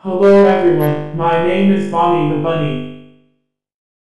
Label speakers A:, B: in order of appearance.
A: Hello everyone, my name is Bonnie the Bunny.